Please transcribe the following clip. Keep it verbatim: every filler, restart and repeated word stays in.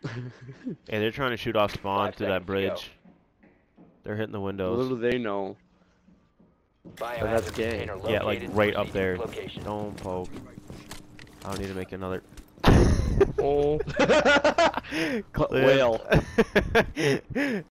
Yeah, they're trying to shoot off spawn Five through that seconds to go. bridge. They're hitting the windows. Little do they know. Biohazard that's gay. container Yeah, like located. right up Proceed to there. its location. Don't poke. I don't need to make another. Oh. Clip. Whale.